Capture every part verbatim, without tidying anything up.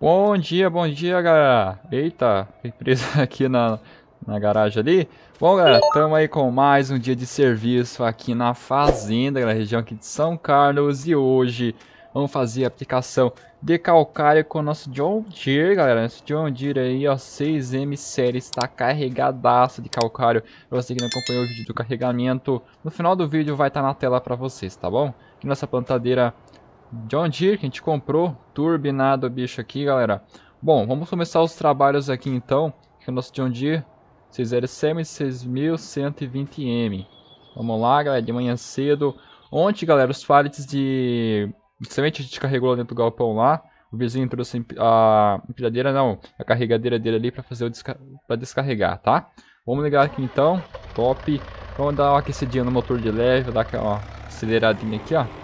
Bom dia, bom dia, galera. Eita, fiquei preso aqui na, na garagem ali. Bom, galera, estamos aí com mais um dia de serviço aqui na fazenda, na região aqui de São Carlos. E hoje vamos fazer a aplicação de calcário com o nosso John Deere, galera. Nosso John Deere aí, ó, seis M série, está carregadaço de calcário. Pra você que não acompanhou o vídeo do carregamento, no final do vídeo vai estar na tela para vocês, tá bom? Aqui nessa plantadeira John Deere que a gente comprou, turbinado o bicho aqui, galera. Bom, vamos começar os trabalhos aqui então. Aqui é o nosso John Deere seis L S M seis mil cento e vinte M. Vamos lá, galera, de manhã cedo. Ontem, galera, os pallets de semente a gente carregou lá dentro do galpão lá. O vizinho trouxe a empilhadeira, não, a carregadeira dele ali para fazer o desca para descarregar, tá? Vamos ligar aqui então, top. Vamos dar uma aquecidinha no motor de leve, dar aquela aceleradinha aqui, ó.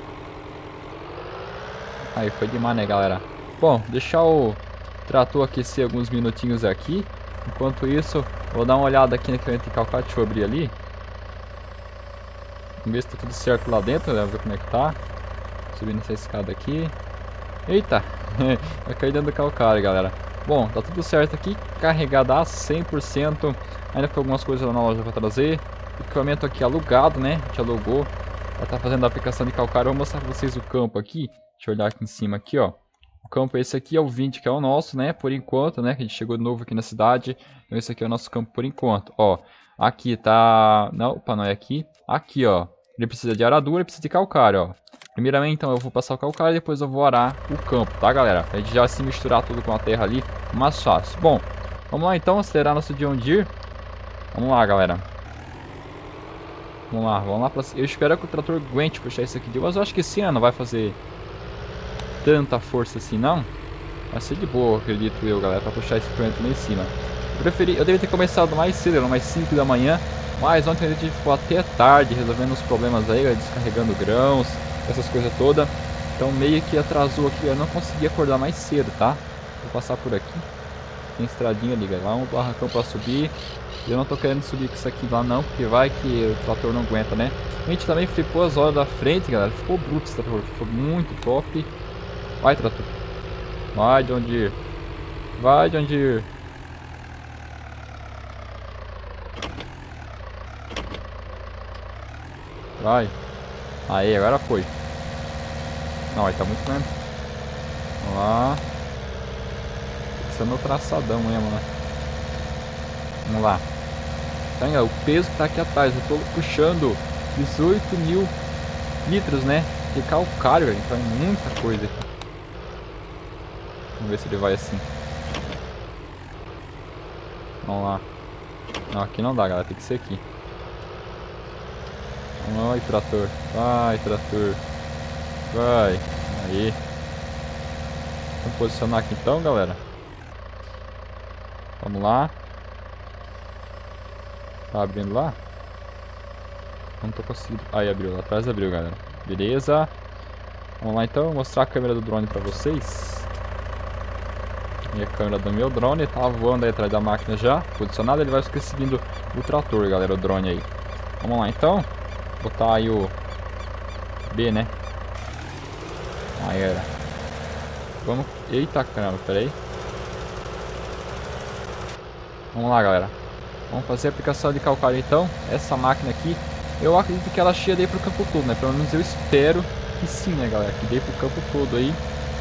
Aí foi demais, né, galera? Bom, deixar o trator aquecer alguns minutinhos aqui. Enquanto isso, vou dar uma olhada aqui na corrente de calcário. Deixa eu abrir ali. Vamos ver se tá tudo certo lá dentro, né? Ver como é que tá. Subindo essa escada aqui. Eita! Vai cair dentro do calcário, galera. Bom, tá tudo certo aqui. Carregada a cem por cento. Ainda ficou algumas coisas lá na loja pra trazer. Equipamento aqui alugado, né? A gente alugou. Já tá fazendo a aplicação de calcário. Eu vou mostrar pra vocês o campo aqui. Deixa eu olhar aqui em cima aqui, ó. O campo esse aqui é o vinte, que é o nosso, né? Por enquanto, né? Que a gente chegou novo aqui na cidade. Então esse aqui é o nosso campo por enquanto. Ó, aqui tá... Não, opa, não é aqui. Aqui, ó. Ele precisa de aradura, ele precisa de calcário, ó. Primeiramente, então, eu vou passar o calcário e depois eu vou arar o campo, tá, galera? Pra gente já se misturar tudo com a terra ali, mais fácil. Bom, vamos lá então, acelerar nosso John Deere. Vamos lá, galera. Vamos lá, vamos lá pra... Eu espero que o trator aguente puxar isso aqui de... Mas eu acho que esse ano vai fazer tanta força assim, não? Vai ser de boa, acredito eu, galera, pra puxar esse corrente lá em cima. Eu preferi, eu devia ter começado mais cedo, era mais cinco da manhã, mas ontem a gente ficou até tarde resolvendo os problemas aí, descarregando grãos, essas coisas todas. Então meio que atrasou aqui, eu não consegui acordar mais cedo, tá? Vou passar por aqui. Tem estradinha ali, galera, lá um barracão pra subir. Eu não tô querendo subir com isso aqui lá não, porque vai que o trator não aguenta, né? A gente também ficou as horas da frente, galera, ficou bruto esse trator, ficou muito top. Vai, trator. Vai, John Deere. Vai, John Deere. Vai. Aí, agora foi. Não, ele tá muito lento. Vamos lá. Esse é o meu traçadão mesmo, né? Vamos lá. Tá, o peso que tá aqui atrás. Eu tô puxando dezoito mil litros, né? De calcário, velho. Então é muita coisa aqui. Vamos ver se ele vai assim. Vamos lá. Não, aqui não dá, galera. Tem que ser aqui. Vai, trator. Vai, trator. Vai. Aí. Vamos posicionar aqui então, galera. Vamos lá. Tá abrindo lá? Não tô conseguindo. Aí abriu. Lá atrás abriu, galera. Beleza. Vamos lá então. Vou mostrar a câmera do drone pra vocês. E a câmera do meu drone tá voando aí atrás da máquina já, posicionado, ele vai ficar seguindo o trator, galera, o drone aí. Vamos lá então, botar aí o B, né? Aí, era. Vamos, eita caramba, pera aí. Vamos lá, galera. Vamos fazer a aplicação de calcário então. Essa máquina aqui, eu acredito que ela cheia daí pro campo todo, né? Pelo menos eu espero que sim, né, galera, que dê pro campo todo aí.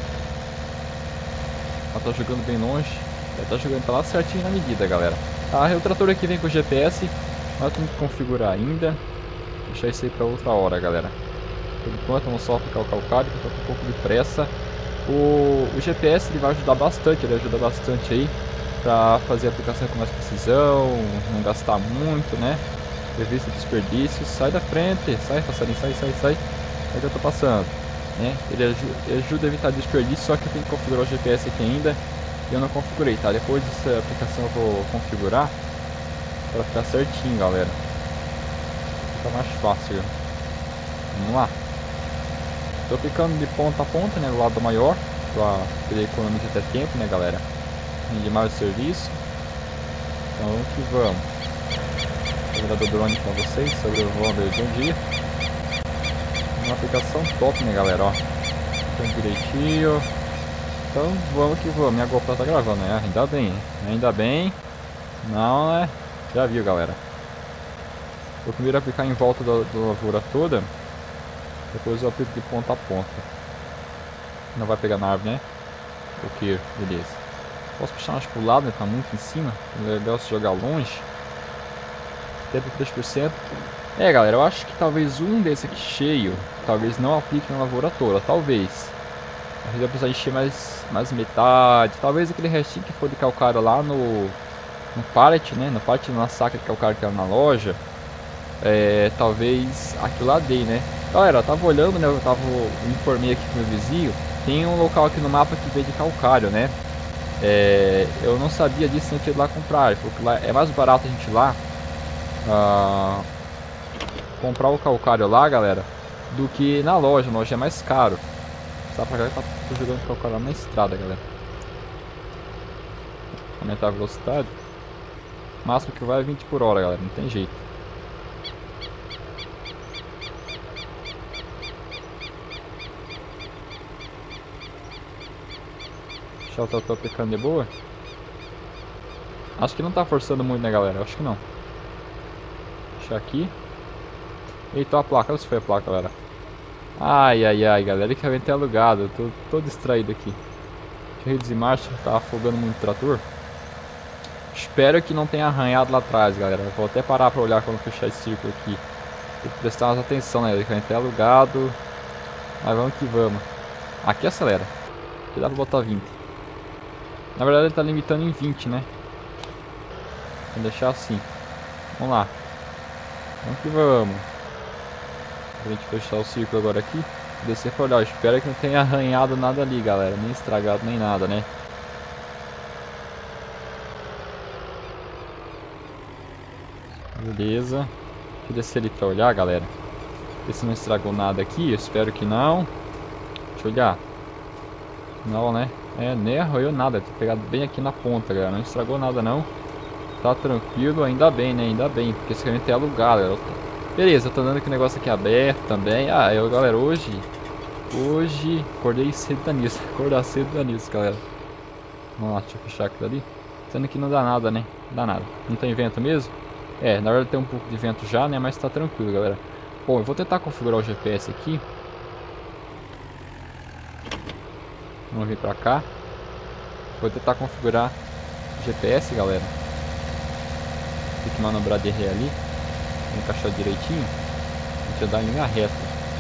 Ela tá jogando bem longe. Ela tá jogando, tá lá certinho na medida, galera. Tá, o trator aqui vem com o G P S. Mas tem que configurar ainda. Deixar isso aí pra outra hora, galera. Por enquanto, vamos só aplicar o calcário, que eu tô com um pouco de pressa. O, o G P S ele vai ajudar bastante, ele ajuda bastante aí pra fazer a aplicação com mais precisão, não gastar muito, né? Previsto desperdício. Sai da frente, sai, passarinho, sai, sai, sai. Aí que eu tô passando. Né? Ele ajuda, ele ajuda a evitar desperdício, só que eu tenho que configurar o G P S aqui ainda e eu não configurei, tá? Depois dessa aplicação eu vou configurar para ficar certinho, galera. Fica mais fácil. Vamos lá. Tô aplicando de ponta a ponta, né? Do lado maior, para poder economizar até tempo, né, galera? Rende mais o serviço. Então vamos que vamos. Vou virar do drone para vocês sobre o voo de um dia. Uma aplicação top, né, galera, ó. Então direitinho. Então vamos que vamos. Minha GoPro tá gravando, né? Ainda bem, ainda bem. Não, né? Já viu, galera. Vou primeiro aplicar em volta da, da lavoura toda. Depois eu aplico de ponta a ponta. Não vai pegar na árvore, né? Ok, beleza. Posso puxar mais pro lado, né? Tá muito em cima. É legal se jogar longe. setenta e três por cento. É, galera, eu acho que talvez um desse aqui cheio, talvez não aplique na lavoura toda, talvez. A gente vai precisar encher mais, mais metade. Talvez aquele restinho que for de calcário lá no, no pallet, né? No pallet, na saca de calcário que era na loja. É, talvez aquilo lá dei, né? Galera, eu tava olhando, né? Eu tava, eu informei aqui com o meu vizinho. Tem um local aqui no mapa que vem de calcário, né? É, eu não sabia disso, não tinha ido lá comprar. Porque lá é mais barato a gente ir lá. Uh, comprar o calcário lá, galera, do que na loja. Na loja é mais caro. Só pra cá, tá jogando calcário lá na estrada, galera. Aumentar a velocidade. O máximo que vai é vinte por hora, galera. Não tem jeito. Deixa eu tô aplicando de boa. Acho que não tá forçando muito, né, galera? Acho que não. Deixa aqui. Eita, a placa. Olha se foi a placa, galera. Ai, ai, ai, galera. Que eu até alugado. Eu tô, tô distraído aqui. Deixa eu reduzir marcha. Tá afogando muito o trator. Espero que não tenha arranhado lá atrás, galera. Vou até parar pra olhar quando fechar esse círculo aqui. Tem que prestar mais atenção, né? Que eu até alugado. Mas vamos que vamos. Aqui acelera. Aqui dá pra botar vinte. Na verdade ele tá limitando em vinte, né? Vou deixar assim. Vamos lá. Vamos que vamos. Pra gente fechar o círculo agora aqui. Descer pra olhar. Espero que não tenha arranhado nada ali, galera. Nem estragado, nem nada, né? Beleza. Deixa eu descer ali pra olhar, galera. Ver se não estragou nada aqui. Eu espero que não. Deixa eu olhar. Não, né? É, nem arranhou nada. Tem pegado bem aqui na ponta, galera. Não estragou nada, não. Tá tranquilo. Ainda bem, né? Ainda bem. Porque esse caminho é alugado, galera. Beleza, eu tô dando aquele negócio aqui aberto também. Ah, eu, galera, hoje... Hoje... Acordei cedo da nisso. Acordar cedo da nisso, galera. Vamos lá, deixa eu fechar aquilo ali. Sendo que não dá nada, né? Não dá nada. Não tem vento mesmo? É, na verdade tem um pouco de vento já, né? Mas tá tranquilo, galera. Bom, eu vou tentar configurar o G P S aqui. Vamos vir pra cá. Vou tentar configurar o G P S, galera. Tem que manobrar de ré ali. Encaixar direitinho. A gente andar em linha reta.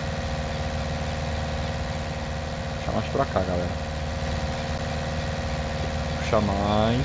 Puxar mais pra cá, galera. Puxar mais.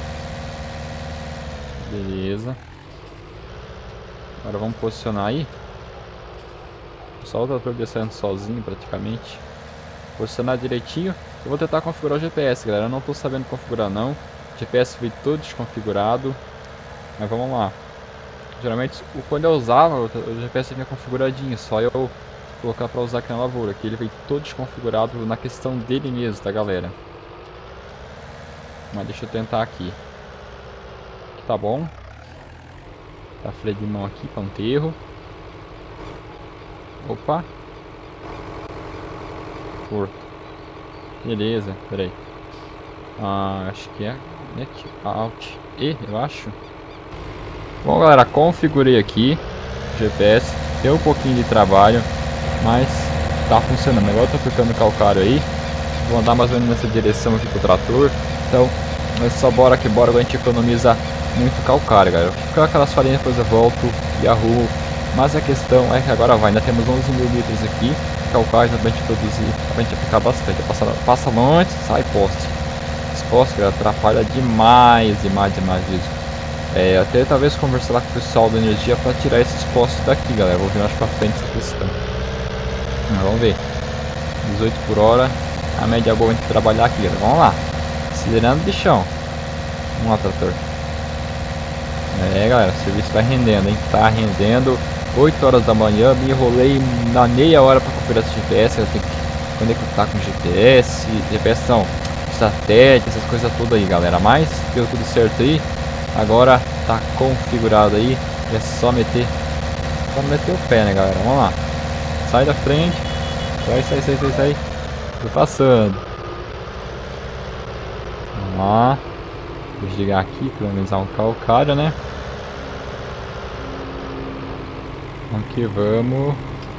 Beleza. Agora vamos posicionar aí. Só o trator descendo sozinho praticamente. Posicionar direitinho. Eu vou tentar configurar o G P S, galera. Eu não tô sabendo configurar não. O G P S veio todo desconfigurado. Mas vamos lá. Geralmente, quando eu usava, o G P S vinha configuradinho. Só eu colocar pra usar aqui na lavoura. Que ele veio todo desconfigurado na questão dele mesmo, tá, galera? Mas deixa eu tentar aqui. Aqui tá bom. Tá freio de mão aqui pra não ter erro. Opa. Curto. Beleza, peraí. Ah, acho que é Net Alt E, eu acho. Bom, galera, configurei aqui o G P S. Deu um pouquinho de trabalho, mas tá funcionando. Agora eu tô aplicando calcário aí. Vou andar mais ou menos nessa direção aqui com o trator. Então, é só bora que bora, agora a gente economiza muito calcário, galera. Ficar aquelas farinhas, depois eu volto e arrumo. Mas a questão é que agora vai, ainda temos onze mil litros aqui. Calcário pra gente produzir, pra gente aplicar bastante. Passa, passa longe, sai poste. Esse poste, galera, atrapalha demais, demais, demais mesmo. É, até talvez conversar lá com o pessoal da energia para tirar esses postes daqui, galera. Vou vir mais pra frente essa questão. Mas vamos ver. dezoito por hora. A média boa de trabalhar aqui, galera. Vamos lá. Acelerando de chão. Vamos lá, trator. É, galera, o serviço tá rendendo, hein? Tá rendendo. oito horas da manhã. Me enrolei na meia hora para configurar esse G P S. Eu tenho que conectar com o G P S. G P S não. Satélite, essas coisas todas aí, galera. Mas deu tudo certo aí. Agora tá configurado aí. É só meter Só meter o pé, né, galera? Vamos lá. Sai da frente. Sai, sai, sai, sai, sai. Tô passando. lá. Vou desligar aqui, economizar um calcário, né? Vamos que vamos.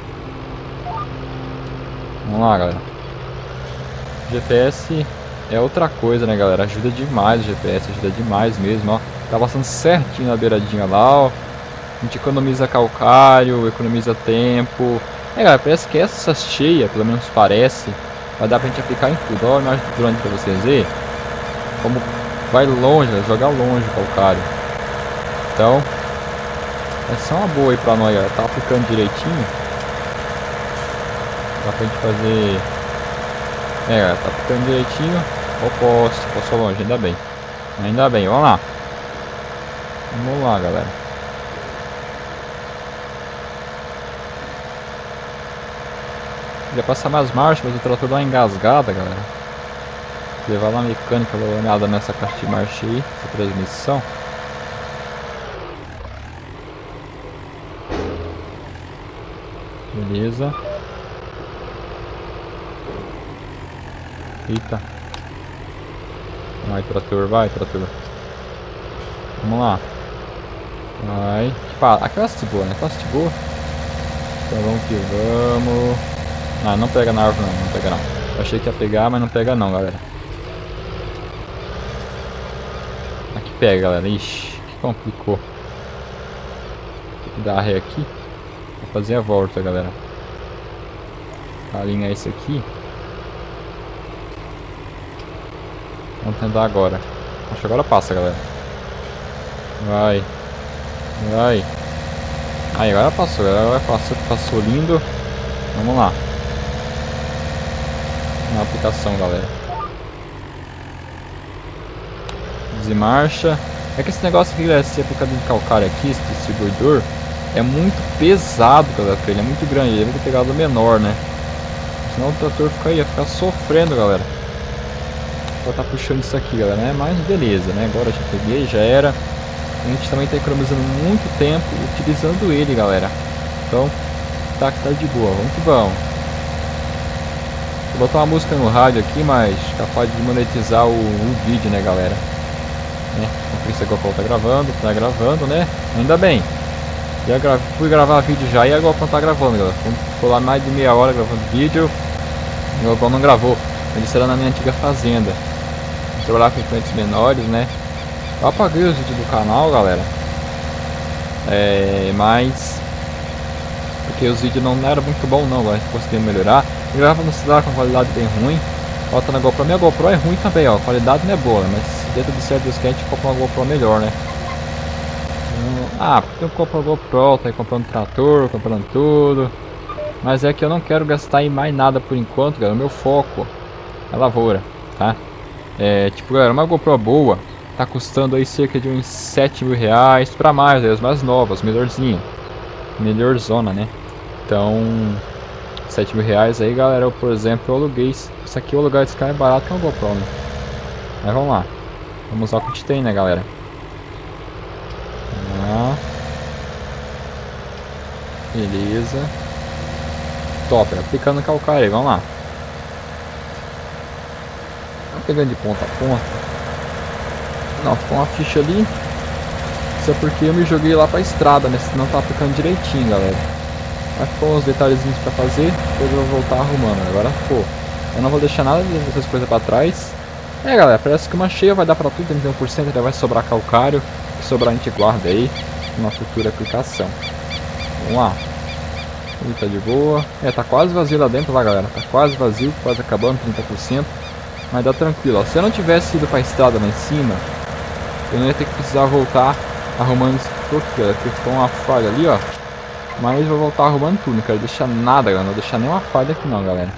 Vamos lá, galera. G P S é outra coisa, né, galera? Ajuda demais o G P S, ajuda demais mesmo, ó. Tá passando certinho na beiradinha lá, ó. A gente economiza calcário, economiza tempo. É, galera, parece que essa cheia, pelo menos parece, vai dar pra gente aplicar em tudo. Ó, a imagem do drone pra vocês verem como vai longe, vai jogar longe o calcário. Então, essa é uma boa aí pra nós, ó. Tá aplicando direitinho. Dá pra gente fazer... É, galera, tá aplicando direitinho. Ó, posso, posso longe, ainda bem. Ainda bem, vamos lá. Vamos lá, galera. Já passar mais marcha, mas o trator dá uma engasgada, galera. Levar lá na mecânica, dar uma olhada nessa caixa de marcha aí, essa transmissão. Beleza. Eita. Vai, trator, vai, trator. Vamos lá. Vai. Fala, aquela de boa, né? Aquela de boa. Então vamos que vamos. Ah, não pega na árvore não, não pega não. Eu achei que ia pegar, mas não pega não, galera. Aqui pega, galera. Ixi, que complicou. Tem que dar ré aqui pra fazer a volta, galera. Alinhar esse aqui. Vamos tentar agora. Acho que agora passa, galera. Vai. Vai. Aí, agora passou, galera. Agora passou, passou lindo. Vamos lá. Na aplicação, galera. Desmarcha. É que esse negócio aqui, galera, se aplicar de calcário aqui, esse distribuidor, é muito pesado, galera, pra ele. É muito grande. Ele vai ter pegado menor, né? Senão o trator fica aí, ia ficar sofrendo, galera. Vou estar puxando isso aqui, galera, né? Mas beleza, né? Agora já peguei, já era. A gente também está economizando muito tempo utilizando ele, galera. Então, tá, tá de boa. Vamos que vamos. Vou botar uma música no rádio aqui, mas capaz de monetizar o, o vídeo, né, galera? Né? Por isso a GoPro tá gravando, tá gravando, né? Ainda bem. Já gra... fui gravar vídeo já e a GoPro tá gravando, galera. Ficou lá mais de meia hora gravando vídeo. A GoPro não gravou. Ele era na minha antiga fazenda. Vou trabalhar com equipamentos menores, né? Eu apaguei os vídeos do canal, galera. É, mas porque os vídeos não eram muito bons não, agora a gente conseguiu melhorar. Eu gravava no celular com qualidade bem ruim. Bota na GoPro, minha GoPro é ruim também, ó. A qualidade não é boa, mas dentro de certos que a gente compra uma GoPro melhor, né? Ah, porque eu compro a GoPro, tá aí comprando trator, comprando tudo. Mas é que eu não quero gastar em mais nada por enquanto, galera. O meu foco é lavoura, tá? É, tipo, galera, uma GoPro boa tá custando aí cerca de uns sete mil reais pra mais, as mais novas, melhorzinha. Melhor zona, né? Então, sete mil reais aí, galera. Eu, por exemplo, eu aluguei. Isso aqui, o alugar desse cara é barato que é uma GoPro, né? Mas vamos lá. Vamos usar o que a gente tem, né, galera? Ah. Beleza. Top, aplicando calcário aí, vamos lá. Tá pegando de ponta a ponta. Não, ficou uma ficha ali. Isso é porque eu me joguei lá pra estrada, né? Senão tá aplicando direitinho, galera. Mas ficou uns detalhezinhos pra fazer. Depois eu vou voltar arrumando. Agora ficou. Eu não vou deixar nada dessas coisas pra trás. É, galera, parece que uma cheia vai dar pra tudo. trinta e um por cento ainda vai sobrar calcário. Se sobrar a gente guarda aí. Uma futura aplicação. Vamos lá. Ele tá de boa. É, tá quase vazio lá dentro, lá, galera. Tá quase vazio, quase acabando, trinta por cento. Mas dá tranquilo, ó. Se eu não tivesse ido pra estrada lá em cima, eu não ia ter que precisar voltar arrumando isso aqui, galera. Porque ficou uma falha ali, ó. Mas vou voltar arrumando tudo. Não quero deixar nada, galera. Não vou deixar nenhuma falha aqui não, galera.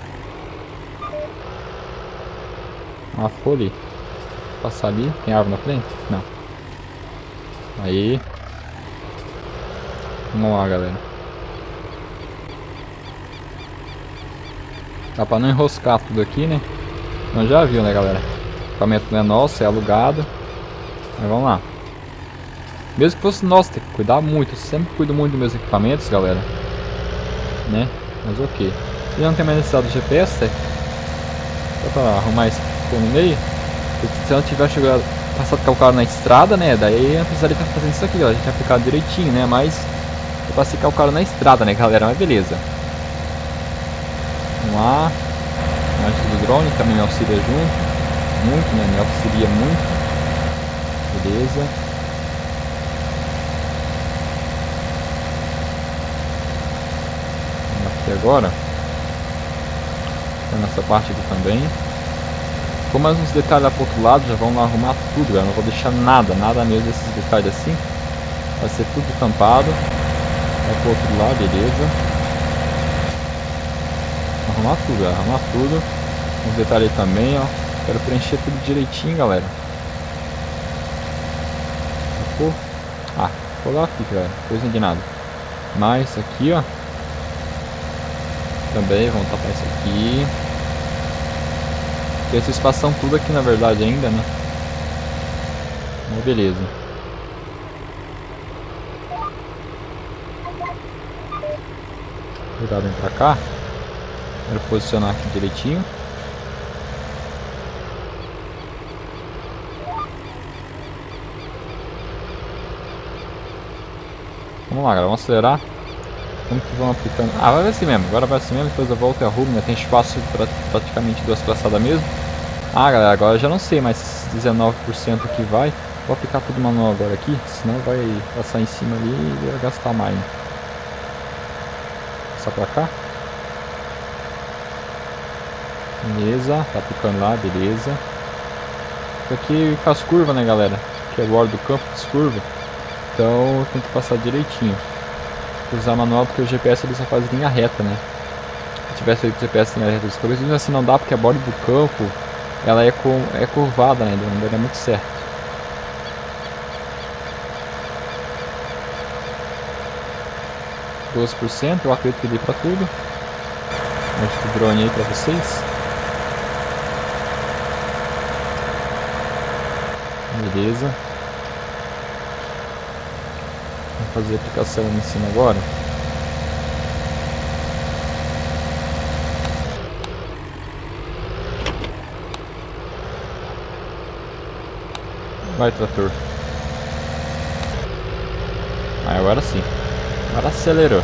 Ah, ficou ali. Vou passar ali. Tem árvore na frente? Não. Aí. Vamos lá, galera. Dá pra não enroscar tudo aqui, né? Então já viu, né, galera? O equipamento não é nosso, é alugado. Mas vamos lá. Mesmo que fosse nosso, tem que cuidar muito. Eu sempre cuido muito dos meus equipamentos, galera. Né? Mas ok. E não tem mais necessidade de G P S, é? Só pra arrumar esse que ficou no meio. Se eu não tivesse jogado, passado calcário na estrada, né? Daí eu precisaria estar fazendo isso aqui, ó. A gente aplicado direitinho, né? Mas eu passei calcário na estrada, né, galera? Mas beleza. Vamos lá. Antes do drone também me auxilia junto. Muito, né? Me auxilia muito. Beleza. Vamos aqui agora. Nessa parte aqui também. Com mais uns detalhes lá pro outro lado, já vamos lá arrumar tudo, galera. Não vou deixar nada, nada mesmo desses detalhes assim. Vai ser tudo tampado. Vai pro outro lado, beleza. Arrumar tudo, galera. Arrumar tudo. Uns detalhes aí também, ó. Quero preencher tudo direitinho, galera. Ficou? Ah, ficou lá aqui, galera. Coisa de nada. Mais aqui, ó. Também, vamos tapar isso aqui. Tem essa espação tudo aqui na verdade ainda, né? Mas beleza. Cuidado em pra cá. Quero posicionar aqui direitinho. Vamos lá, galera, vamos acelerar. Como que vão aplicando? Ah, vai assim mesmo, agora vai assim mesmo, depois eu volto e arrumo, né? Tem espaço para praticamente duas passadas mesmo. Ah, galera, agora eu já não sei, mas esses dezenove por cento aqui vai. Vou aplicar tudo manual agora aqui, senão vai passar em cima ali e vai gastar mais. Né? Só pra cá. Beleza, tá aplicando lá, beleza. Isso aqui com as curvas, né, galera? Que é bordo do campo, as curvas. Então tem que passar direitinho. Usar manual porque o G P S ele só faz linha reta, né? Se tivesse feito o G P S em linha reta dos caminhos, assim não dá porque a borda do campo ela é, com, é curvada, né? Não daria muito certo. doze por cento, eu acredito que dei pra tudo. Mostra o drone aí pra vocês. Beleza. Vamos fazer a aplicação em cima agora. Vai, trator. Ah, agora sim. Agora acelerou.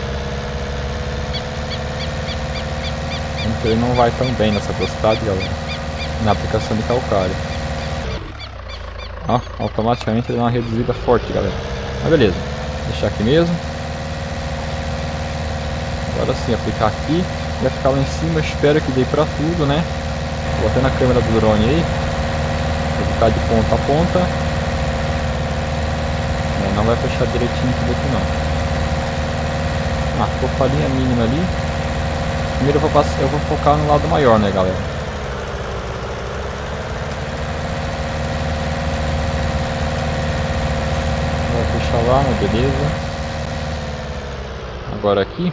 Então ele não vai tão bem nessa velocidade, galera. Na aplicação de calcário. Ó, automaticamente ele dá uma reduzida forte, galera. Mas beleza. Deixar aqui mesmo. Agora sim, aplicar aqui. Vai ficar lá em cima. Espero que dê pra tudo, né? Vou até na câmera do drone aí. Vou ficar de ponta a ponta. É, não vai fechar direitinho tudo aqui não. Ah, ficou farinha mínima ali. Primeiro eu vou, passar, eu vou focar no lado maior, né, galera? Vou fechar lá, né, beleza. Agora aqui.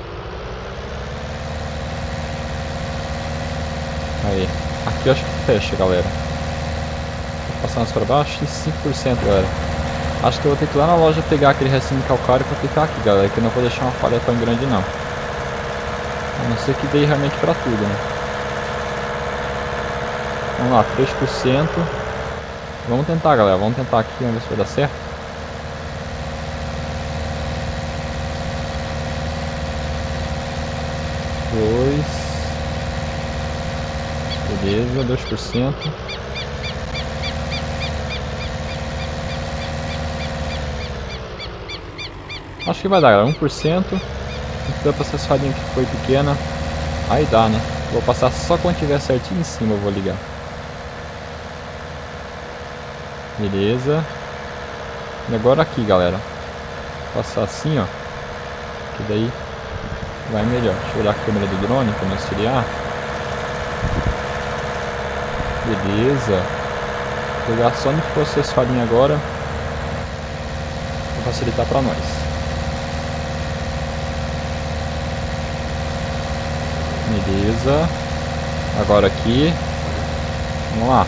Aí. Aqui eu acho que fecha, galera. Vou passar mais pra baixo e cinco por cento, galera. Acho que eu vou ter que ir lá na loja pegar aquele restinho de calcário para aplicar aqui, galera. Que eu não vou deixar uma falha tão grande, não. A não ser que dê realmente para tudo, né? Vamos lá, três por cento. Vamos tentar, galera. Vamos tentar aqui, vamos ver se vai dar certo. Dois. Beleza, dois por cento. Acho que vai dar, galera, um por cento. Dá pra essa farinha que foi pequena. Aí dá, né? Vou passar só quando tiver certinho em cima, eu vou ligar. Beleza. E agora aqui, galera. Vou passar assim, ó. Que daí vai melhor. Deixa eu olhar a câmera do drone pra me auxiliar. Beleza. Vou pegar só no processo farinha agora. Pra facilitar pra nós. Beleza. Agora aqui. Vamos lá.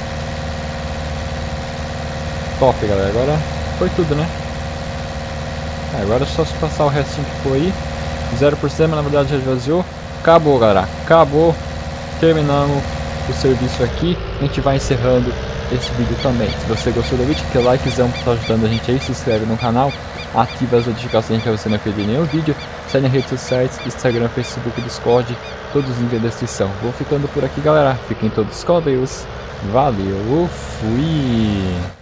Top, galera. Agora foi tudo, né? Agora é só se passar o restinho que foi aí. zero por cento, mas na verdade já esvaziou. Acabou, galera. Acabou. Terminamos o serviço aqui, a gente vai encerrando esse vídeo também. Se você gostou do vídeo, clique likezão para estar ajudando a gente aí, se inscreve no canal, ativa as notificações para você não perder nenhum vídeo, segue nas redes sociais, Instagram, Facebook, Discord, todos os links na descrição. Vou ficando por aqui, galera. Fiquem todos com Deus. Valeu, fui!